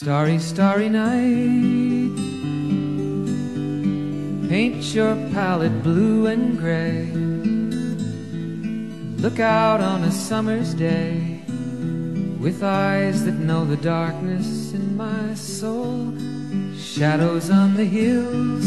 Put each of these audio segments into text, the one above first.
Starry, starry night, paint your palette blue and gray. Look out on a summer's day with eyes that know the darkness in my soul. Shadows on the hills,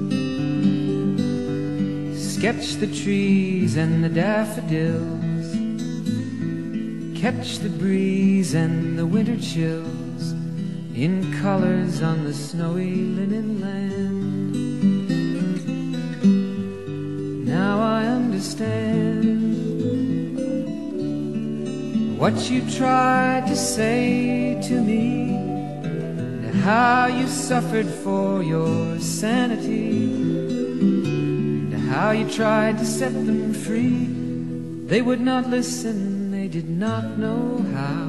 sketch the trees and the daffodils, catch the breeze and the winter chills in colors on the snowy linen land. Now I understand what you tried to say to me, and how you suffered for your sanity, and how you tried to set them free. They would not listen, they did not know how.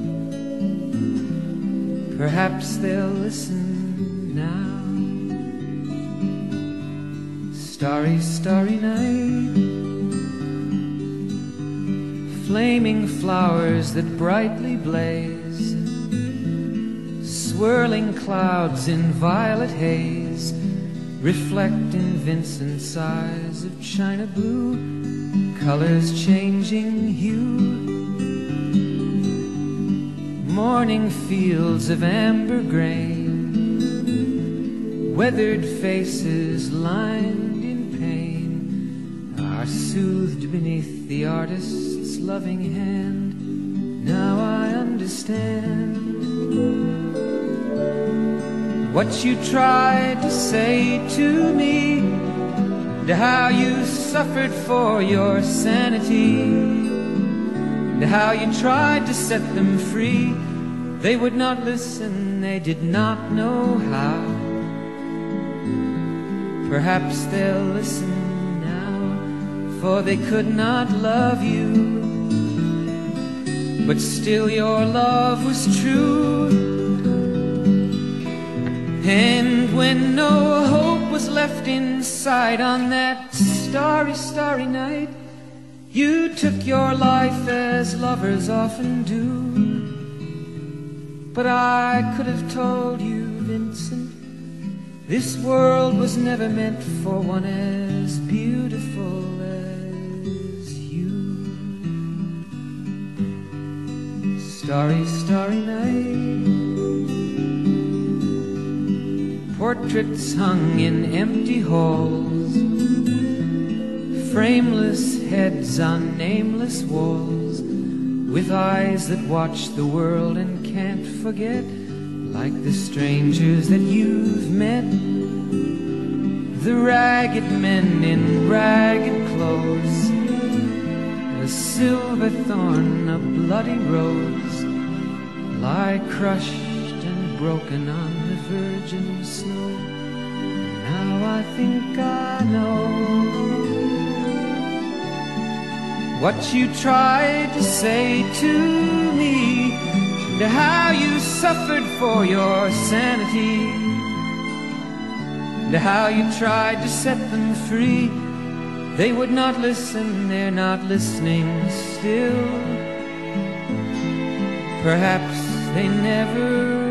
Perhaps they'll listen now. Starry, starry night, flaming flowers that brightly blaze, swirling clouds in violet haze, reflect in Vincent's eyes of china blue, colors changing hue. Morning fields of amber grain, weathered faces lined in pain, are soothed beneath the artist's loving hand. Now I understand what you tried to say to me, and how you suffered for your sanity, and how you tried to set them free. They would not listen, they did not know how. Perhaps they'll listen now, for they could not love you, but still your love was true. And when no hope was left inside on that starry, starry night, you took your life as lovers often do. But I could have told you, Vincent, this world was never meant for one as beautiful as you. Starry, starry night, portraits hung in empty halls, frameless heads on nameless walls, with eyes that watch the world and can't forget, like the strangers that you've met, the ragged men in ragged clothes, a silver thorn, a bloody rose, lie crushed and broken on the virgin snow. Now I think I know what you tried to say to me, and how you suffered for your sanity, and how you tried to set them free. They would not listen, they're not listening still. Perhaps they never